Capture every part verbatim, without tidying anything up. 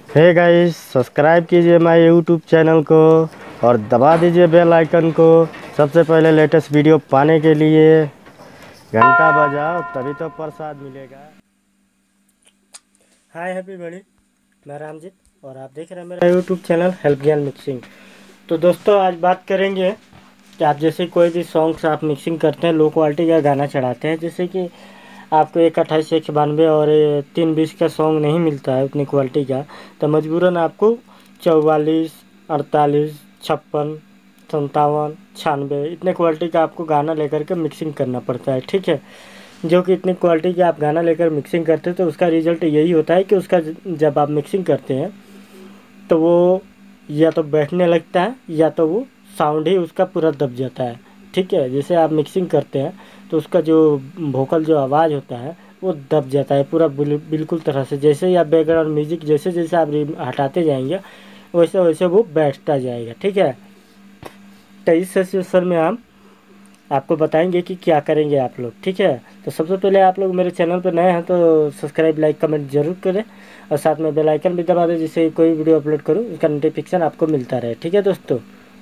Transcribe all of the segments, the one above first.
Hey guys, subscribe कीजिए हमारे YouTube channel को और दबा दीजिए बेल आइकन को। सबसे पहले लेटेस्ट वीडियो पाने के लिए घंटा बजाओ, तभी तो प्रसाद मिलेगा। हाय हैप्पी बड़ी, मैं रामजीत और आप देख रहे हैं मेरा YouTube channel help Gyan mixing. तो दोस्तों, आज बात करेंगे कि आप जैसे कोई भी सॉन्ग्स आप मिक्सिंग करते हैं, लो क्वालिटी का गाना चढ़ाते हैं, जैसे कि आपको एक अट्ठाईस एक सौ बानवे और तीन बीस का सॉन्ग नहीं मिलता है उतनी क्वालिटी का, तो मजबूरन आपको चौवालीस, अड़तालीस, छप्पन, संतावन, छियानवे इतने क्वालिटी का आपको गाना लेकर के मिक्सिंग करना पड़ता है। ठीक है, जो कि इतनी क्वालिटी का आप गाना लेकर मिक्सिंग करते हैं तो उसका रिजल्ट यही होता है कि उसका जब आप मिक्सिंग करते हैं तो वो या तो बैठने लगता है या तो वो साउंड ही उसका पूरा दब जाता है। ठीक है, जैसे आप मिक्सिंग करते हैं तो उसका जो वोकल जो आवाज़ होता है वो दब जाता है पूरा बिल्कुल तरह से। जैसे ही आप बैकग्राउंड म्यूजिक जैसे जैसे आप हटाते जाएंगे वैसे वैसे वो बैठता जाएगा। ठीक है, तो इस सिचुएशन में हम आपको बताएंगे कि क्या करेंगे आप लोग। ठीक है, तो सबसे पहले आप लोग मेरे चैनल पर नए हैं तो सब्सक्राइब लाइक कमेंट जरूर करें और साथ में बेल आइकन भी दबा दें, जिससे कोई वीडियो अपलोड करूँ उसका नोटिफिकेशन आपको मिलता रहे। ठीक है दोस्तों,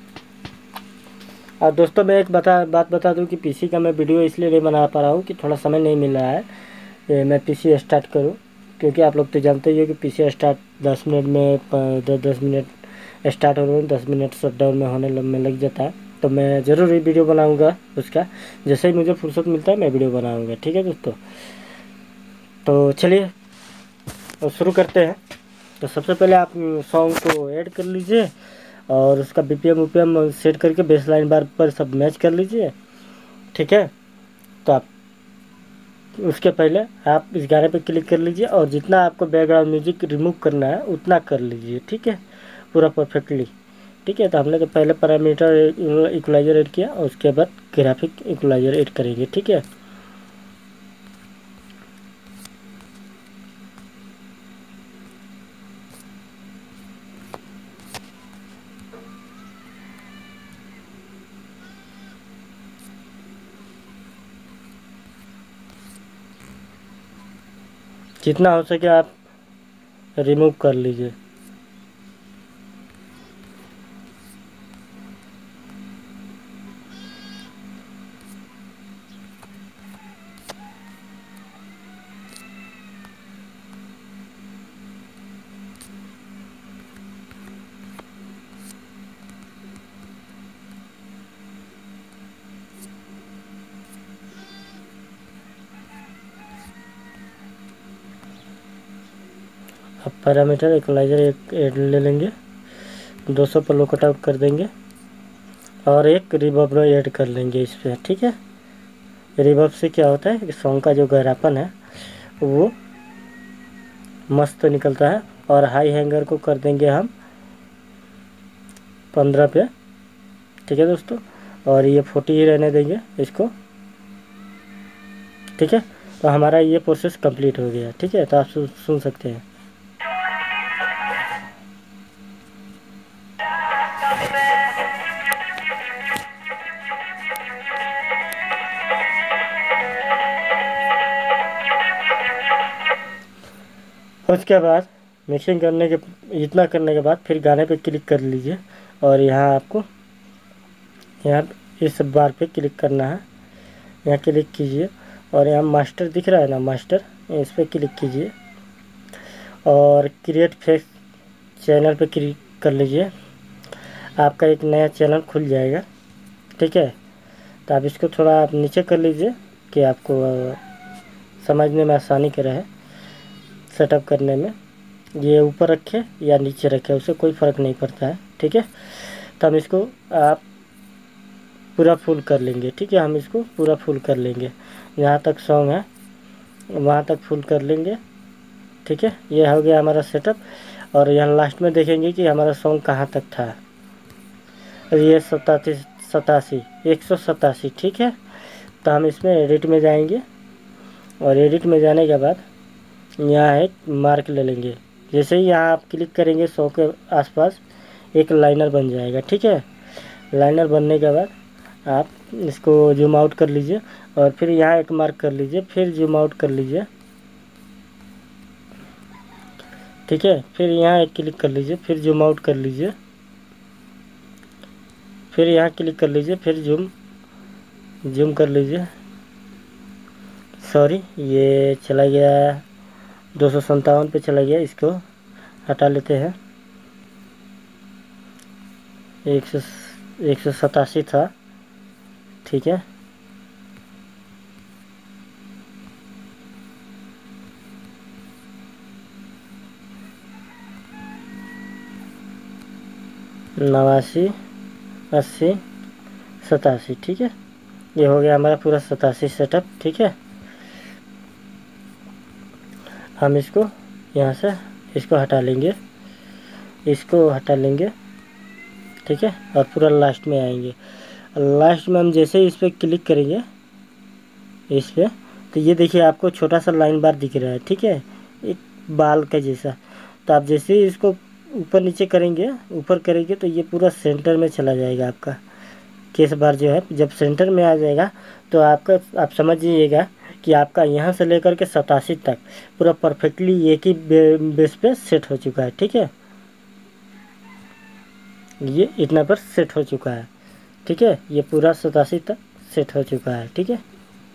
और दोस्तों मैं एक बता बात बता दूं कि पीसी का मैं वीडियो इसलिए नहीं बना पा रहा हूँ कि थोड़ा समय नहीं मिल रहा है। ये मैं पीसी स्टार्ट करूँ, क्योंकि आप लोग तो जानते ही हो कि पीसी स्टार्ट दस मिनट में दस दस मिनट स्टार्ट होने में दस मिनट शटडाउन में होने में लग जाता है। तो मैं ज़रूर ही वीडियो बनाऊंगा उसका, जैसे ही मुझे फुर्सत मिलता है मैं वीडियो बनाऊंगा। ठीक है दोस्तों, तो चलिए तो शुरू करते हैं। तो सबसे पहले आप सॉन्ग को ऐड कर लीजिए और उसका बीपीएम वीपीएम सेट करके बेस लाइन बार पर सब मैच कर लीजिए। ठीक है, तो आप उसके पहले आप इस गाने पे क्लिक कर लीजिए और जितना आपको बैकग्राउंड म्यूजिक रिमूव करना है उतना कर लीजिए। ठीक है, पूरा परफेक्टली। ठीक है, तो हमने तो पहले पैरामीटर इक्वलाइजर ऐड किया और उसके बाद ग्राफिक इक्वलाइजर ऐड करेंगे। ठीक है, जितना हो सके आप रिमूव कर लीजिए। अब पैरामीटर इक्वलाइजर एक ऐड ले लेंगे, दो सौ पर लो कट आउट कर देंगे और एक रिवर्ब ऐड कर लेंगे इस पर। ठीक है, रिवर्ब से क्या होता है कि सॉन्ग का जो गहरापन है वो मस्त निकलता है। और हाई हैंगर को कर देंगे हम पंद्रह पे। ठीक है दोस्तों, और ये फोर्टी ही रहने देंगे इसको। ठीक है, तो हमारा ये प्रोसेस कंप्लीट हो गया। ठीक है, तो आप सु, सुन सकते हैं। उसके बाद मिक्सिंग करने के इतना करने के बाद फिर गाने पे क्लिक कर लीजिए और यहाँ आपको यहाँ इस बार पे क्लिक करना है। यहाँ क्लिक कीजिए और यहाँ मास्टर दिख रहा है ना, मास्टर, इस पर क्लिक कीजिए और क्रिएट फेस चैनल पे क्लिक कर लीजिए। आपका एक नया चैनल खुल जाएगा। ठीक है, तो आप इसको थोड़ा आप नीचे कर लीजिए कि आपको समझने में आसानी के रहे सेटअप करने में। ये ऊपर रखे या नीचे रखे उससे कोई फ़र्क नहीं पड़ता है। ठीक है, तो हम इसको आप पूरा फुल कर लेंगे। ठीक है, हम इसको पूरा फुल कर लेंगे, जहाँ तक सॉन्ग है वहाँ तक फुल कर लेंगे। ठीक है, ये हो गया हमारा सेटअप और यहाँ लास्ट में देखेंगे कि हमारा सॉन्ग कहाँ तक था। ये सतासी सतासी एक सौ सतासी। ठीक है, तो हम इसमें एडिट में जाएंगे और एडिट में जाने के बाद यहाँ एक मार्क ले लेंगे। जैसे ही यहाँ आप क्लिक करेंगे सौ के आसपास एक लाइनर बन जाएगा। ठीक है, लाइनर बनने के बाद आप इसको जूम आउट कर लीजिए और फिर यहाँ एक मार्क कर लीजिए, फिर जूम आउट कर लीजिए। ठीक है। फिर यहाँ एक क्लिक कर लीजिए, फिर जूम आउट कर लीजिए, फिर यहाँ क्लिक कर लीजिए, फिर जूम जूम कर लीजिए। सॉरी, ये चला गया दो सौ संतावन पे चला गया, इसको हटा लेते हैं। एक सौ एक सौ सतासी था, ठीक है। नवासी, अस्सी, सतासी, ठीक है। ये हो गया हमारा पूरा सतासी सेटअप, ठीक है। हम इसको यहाँ से इसको हटा लेंगे, इसको हटा लेंगे, ठीक है। और पूरा लास्ट में आएंगे। लास्ट में हम जैसे ही इस पर क्लिक करेंगे, इस पर, तो ये देखिए आपको छोटा सा लाइन बार दिख रहा है, ठीक है, एक बाल का जैसा। तो आप जैसे ही इसको ऊपर नीचे करेंगे, ऊपर करेंगे, तो ये पूरा सेंटर में चला जाएगा आपका केस बार जो है। जब सेंटर में आ जाएगा तो आपका, आप समझिएगा कि आपका यहाँ से लेकर के सतासी तक पूरा परफेक्टली एक ही बे, बेस पे सेट हो चुका है, ठीक है। ये इतना पर सेट हो चुका है, ठीक है। ये पूरा सतासी तक सेट हो चुका है, ठीक है।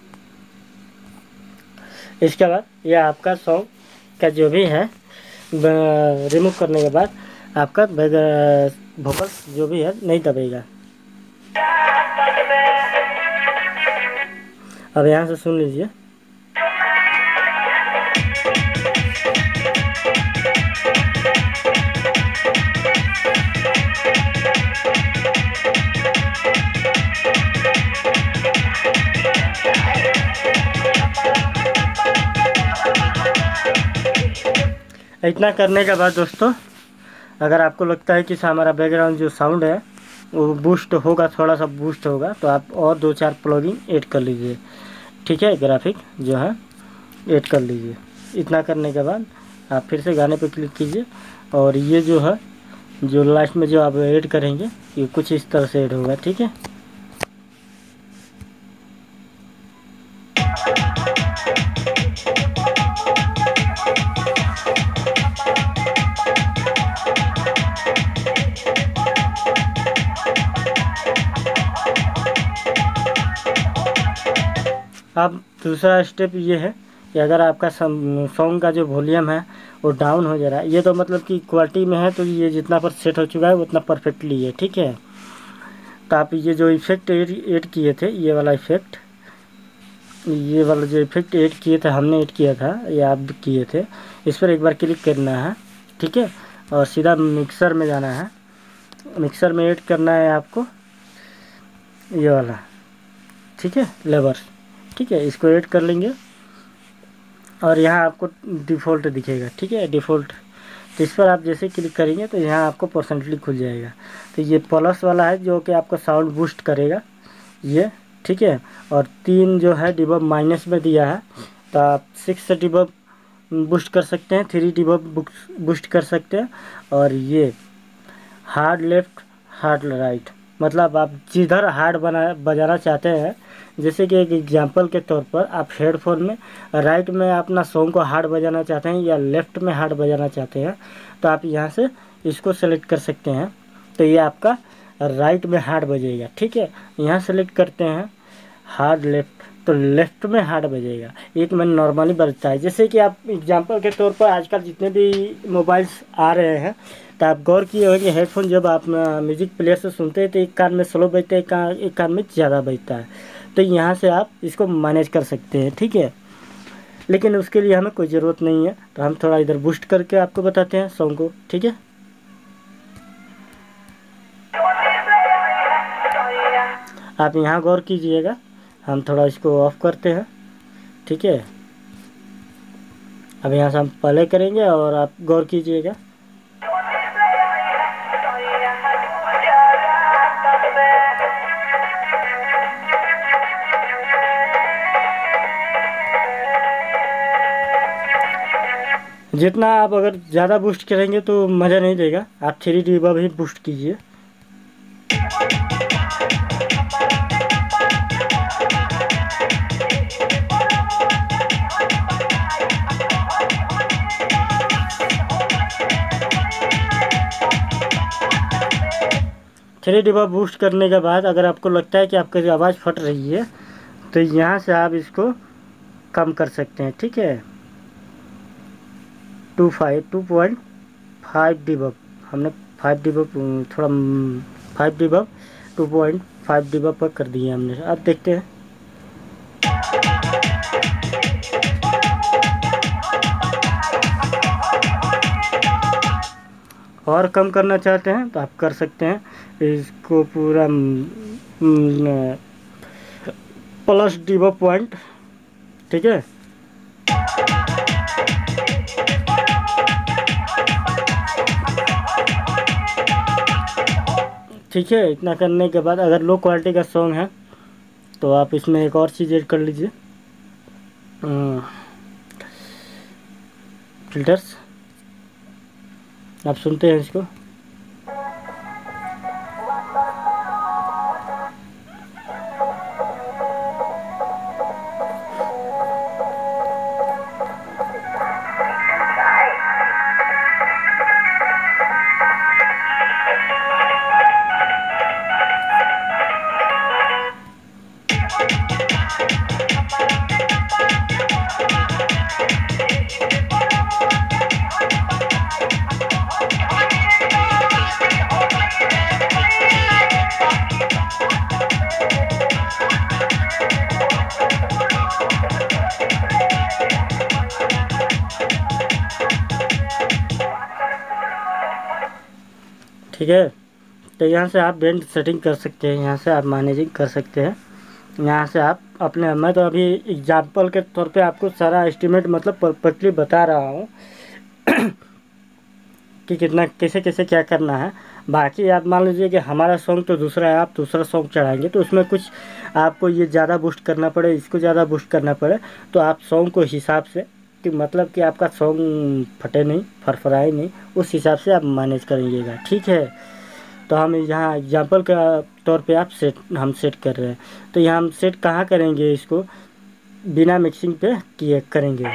इसके बाद ये आपका सॉन्ग का जो भी है रिमूव करने के बाद आपका वोकल्स जो भी है नहीं दबेगा। अब यहाँ से सुन लीजिए। इतना करने के बाद दोस्तों, अगर आपको लगता है कि हमारा बैकग्राउंड जो साउंड है वो बूस्ट होगा, थोड़ा सा बूस्ट होगा, तो आप और दो चार प्लगइन ऐड कर लीजिए, ठीक है। ग्राफिक जो है ऐड कर लीजिए। इतना करने के बाद आप फिर से गाने पे क्लिक कीजिए, और ये जो है जो लास्ट में जो आप ऐड करेंगे ये कुछ इस तरह से ऐड होगा, ठीक है। अब दूसरा स्टेप ये है कि अगर आपका सॉन्ग का जो वॉल्यूम है वो डाउन हो जा रहा है, ये तो मतलब कि क्वालिटी में है, तो ये जितना पर सेट हो चुका है उतना परफेक्टली है, ठीक है। तो आप ये जो इफेक्ट ऐड किए थे, ये वाला इफेक्ट, ये वाला जो इफेक्ट ऐड किए थे, हमने ऐड किया था या आप किए थे, इस पर एक बार क्लिक करना है, ठीक है। और सीधा मिक्सर में जाना है। मिक्सर में ऐड करना है आपको ये वाला, ठीक है, लेवर्स, ठीक है। इसको ऐड कर लेंगे और यहाँ आपको डिफ़ॉल्ट दिखेगा, ठीक है, डिफ़ॉल्ट। तो इस पर आप जैसे क्लिक करेंगे तो यहाँ आपको परसेंटली खुल जाएगा। तो ये प्लस वाला है जो कि आपका साउंड बूस्ट करेगा, ये, ठीक है। और तीन जो है डिबब माइनस में दिया है, तो आप सिक्स से डिबब बूस्ट कर सकते हैं, थ्री डिबब बूस्ट कर सकते हैं। और ये हार्ड लेफ्ट, हार्ड राइट, मतलब आप जिधर हार्ड बना बजाना चाहते हैं, जैसे कि एक एग्जांपल के तौर पर आप हेडफोन में राइट में अपना सॉन्ग को हार्ड बजाना चाहते हैं या लेफ़्ट में हार्ड बजाना चाहते हैं, तो आप यहाँ से इसको सेलेक्ट कर सकते हैं। तो ये आपका राइट में हार्ड बजेगा, ठीक है। यहाँ सेलेक्ट करते हैं हार्ड लेफ़्ट, तो लेफ़्ट में हार्ड बजेगा। एक में नॉर्मली बजता है, जैसे कि आप एग्जांपल के तौर पर आजकल जितने भी मोबाइल्स आ रहे हैं, तो आप गौर किए होंगे हेडफोन जब आप म्यूज़िक प्लेयर से सुनते हैं तो एक कान में स्लो बजता है, एक कान एक कान में ज़्यादा बजता है। तो यहाँ से आप इसको मैनेज कर सकते हैं, ठीक है। लेकिन उसके लिए हमें कोई ज़रूरत नहीं है, तो हम थोड़ा इधर बूस्ट करके आपको बताते हैं सॉन्ग को, ठीक है। आप यहाँ गौर कीजिएगा, हम थोड़ा इसको ऑफ करते हैं, ठीक है। अब यहाँ से हम पहले करेंगे और आप गौर कीजिएगा। जितना आप अगर ज़्यादा बूस्ट करेंगे तो मज़ा नहीं देगा, आप थ्री डिबब ही बूस्ट कीजिए। थ्री डिबा बूस्ट करने के बाद अगर आपको लगता है कि आपकी आवाज़ फट रही है तो यहाँ से आप इसको कम कर सकते हैं। ठीक है, two five two point five डिबब हमने फाइव डिबब थोड़ा फाइव डिबब टू पॉइंट फाइव डिबब पर कर दिए हमने। अब देखते हैं। और कम करना चाहते हैं तो आप कर सकते हैं। इसको पूरा प्लस डिबब पॉइंट। ठीक है, ठीक है। इतना करने के बाद अगर लो क्वालिटी का सॉन्ग है तो आप इसमें एक और चीज़ ऐड कर लीजिए, फिल्टर्स। आप सुनते हैं इसको। ठीक है, तो यहाँ से आप बैंड सेटिंग कर सकते हैं, यहाँ से आप मैनेजिंग कर सकते हैं। यहाँ से आप अपने, मैं तो अभी एग्जाम्पल के तौर पे आपको सारा एस्टिमेट मतलब परफेक्टली बता रहा हूँ कि कितना कैसे कैसे क्या करना है। बाकी आप मान लीजिए कि हमारा सॉन्ग तो दूसरा है, आप दूसरा सॉन्ग चढ़ाएंगे तो उसमें कुछ आपको ये ज़्यादा बूस्ट करना पड़े, इसको ज़्यादा बूस्ट करना पड़े, तो आप सॉन्ग को हिसाब से कि मतलब कि आपका सॉन्ग फटे नहीं, फरफराए नहीं, उस हिसाब से आप मैनेज करेंगेगा। ठीक है, तो हम यहाँ एग्जांपल का तौर पे आप सेट हम सेट कर रहे हैं, तो यहाँ हम सेट कहाँ करेंगे, इसको बिना मिक्सिंग पे किए करेंगे।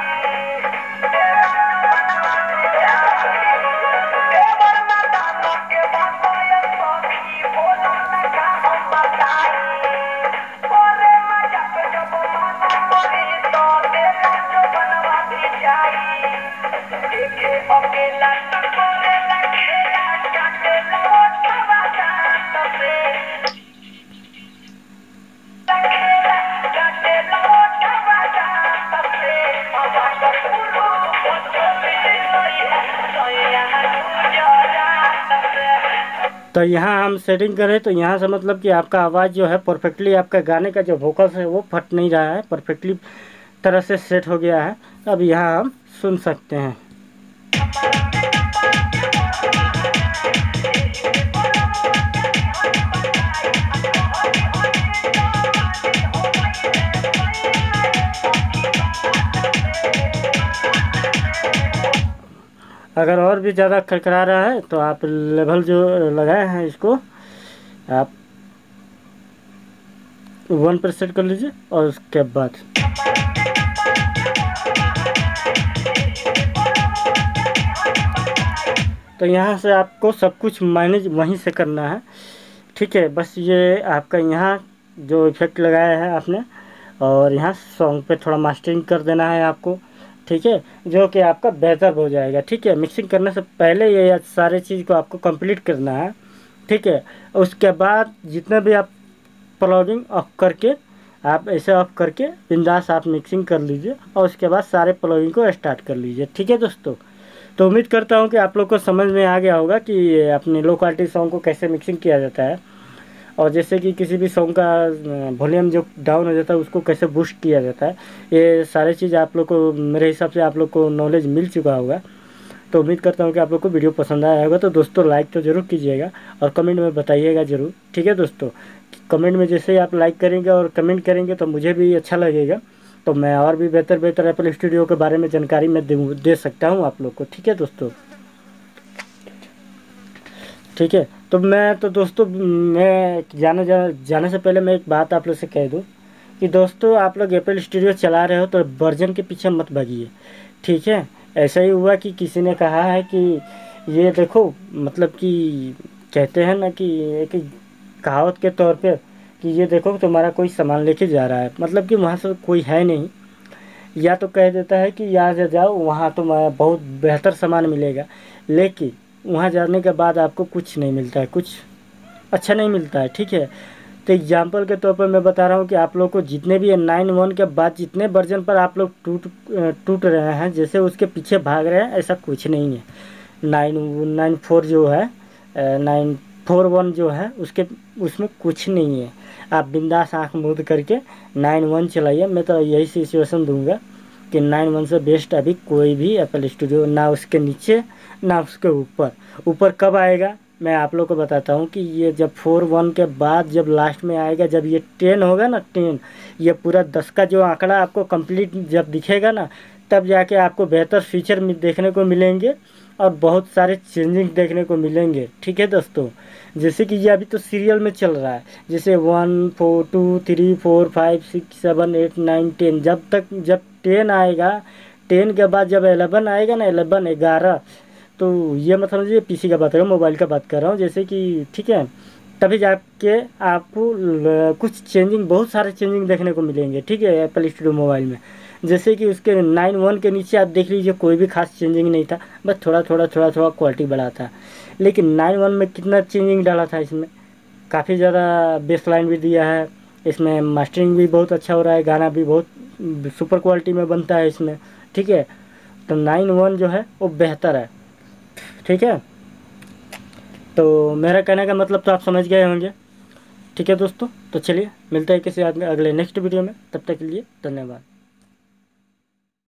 तो यहाँ हम सेटिंग करें तो यहाँ से मतलब कि आपका आवाज़ जो है परफेक्टली, आपका गाने का जो वोकल्स है वो फट नहीं रहा है, परफेक्टली तरह से सेट हो गया है। अब यहाँ हम सुन सकते हैं। अगर और भी ज़्यादा खड़खड़ा रहा है तो आप लेवल जो लगाए हैं इसको आप वन पर सेट कर लीजिए और उसके बाद तो यहाँ से आपको सब कुछ मैनेज वहीं से करना है। ठीक है, बस ये आपका यहाँ जो इफेक्ट लगाया है आपने, और यहाँ सॉन्ग पे थोड़ा मास्टरिंग कर देना है आपको। ठीक है, जो कि आपका बेहतर हो जाएगा। ठीक है, मिक्सिंग करने से पहले ये सारे चीज़ को आपको कंप्लीट करना है। ठीक है, उसके बाद जितने भी आप प्लगिंग ऑफ करके आप ऐसे ऑफ करके बिंदास आप मिक्सिंग कर लीजिए और उसके बाद सारे प्लगिंग को स्टार्ट कर लीजिए। ठीक है दोस्तों, तो उम्मीद करता हूँ कि आप लोग को समझ में आ गया होगा कि अपने लो क्वालिटी सॉन्ग को कैसे मिक्सिंग किया जाता है, और जैसे कि किसी भी सॉन्ग का वॉल्यूम जो डाउन हो जाता है उसको कैसे बूस्ट किया जाता है। ये सारी चीज़ आप लोग को मेरे हिसाब से आप लोग को नॉलेज मिल चुका होगा। तो उम्मीद करता हूँ कि आप लोग को वीडियो पसंद आया होगा। तो दोस्तों लाइक तो ज़रूर कीजिएगा और कमेंट में बताइएगा ज़रूर। ठीक है दोस्तों, कमेंट में जैसे ही आप लाइक करेंगे और कमेंट करेंगे तो मुझे भी अच्छा लगेगा, तो मैं और भी बेहतर बेहतर एप्पल स्टूडियो के बारे में जानकारी मैं दे सकता हूँ आप लोग को। ठीक है दोस्तों, ठीक है। तो मैं तो दोस्तों मैं जाने जा, जाने से पहले मैं एक बात आप लोग से कह दूं कि दोस्तों आप लोग एप्पल स्टूडियो चला रहे हो तो वर्जन के पीछे मत भागिए। ठीक है, ऐसा ही हुआ कि किसी ने कहा है कि ये देखो मतलब कि कहते हैं ना कि एक कहावत के तौर पे कि ये देखो तुम्हारा कोई सामान लेके जा रहा है, मतलब कि वहाँ से कोई है नहीं, या तो कह देता है कि यहाँ से जाओ वहाँ तुम्हारा बहुत बेहतर सामान मिलेगा, लेकिन वहाँ जाने के बाद आपको कुछ नहीं मिलता है, कुछ अच्छा नहीं मिलता है। ठीक है, तो एग्जाम्पल के तौर पर मैं बता रहा हूँ कि आप लोग को जितने भी नाइन वन के बाद जितने वर्जन पर आप लोग टूट टूट रहे हैं, जैसे उसके पीछे भाग रहे हैं, ऐसा कुछ नहीं है। नाइन नाइन फोर जो है, नाइन फोर वन जो है, उसके उसमें कुछ नहीं है। आप बिंदास आँख मूंद करके नाइन वन चलाइए। मैं तो यही सिचुएशन दूंगा कि नाइन वन से बेस्ट अभी कोई भी एप्पल स्टूडियो ना, उसके नीचे ना उसके ऊपर। ऊपर कब आएगा मैं आप लोग को बताता हूँ कि ये जब फोर वन के बाद जब लास्ट में आएगा, जब ये टेन होगा ना, टेन, ये पूरा दस का जो आंकड़ा आपको कंप्लीट जब दिखेगा ना, तब जाके आपको बेहतर फीचर देखने को मिलेंगे और बहुत सारे चेंजिंग देखने को मिलेंगे। ठीक है दोस्तों, जैसे कि ये अभी तो सीरियल में चल रहा है, जैसे one four two three four five six seven eight nine ten, जब तक जब टेन आएगा, टेन के बाद जब एलेवन आएगा ना, एलेवन ग्यारह, तो ये मतलब ये पीसी का बात कर रहा हूँ, मोबाइल का बात कर रहा हूँ, जैसे कि ठीक है, तभी जाके आपको ल- कुछ चेंजिंग, बहुत सारे चेंजिंग देखने को मिलेंगे। ठीक है, एप्पल स्टूडियो मोबाइल में जैसे कि उसके नाइन वन के नीचे आप देख लीजिए कोई भी खास चेंजिंग नहीं था, बस थोड़ा थोड़ा थोड़ा थोड़ा क्वालिटी बढ़ा था। लेकिन नाइन वन में कितना चेंजिंग डाला था इसमें, काफ़ी ज़्यादा बेस लाइन भी दिया है इसमें, मास्टरिंग भी बहुत अच्छा हो रहा है, गाना भी बहुत सुपर क्वालिटी में बनता है इसमें। ठीक है, तो नाइन वन जो है वो बेहतर है। ठीक है, तो मेरा कहने का मतलब तो आप समझ गए होंगे। ठीक है दोस्तों, तो चलिए मिलते हैं किसी अगले नेक्स्ट वीडियो में, तब तक के लिए धन्यवाद।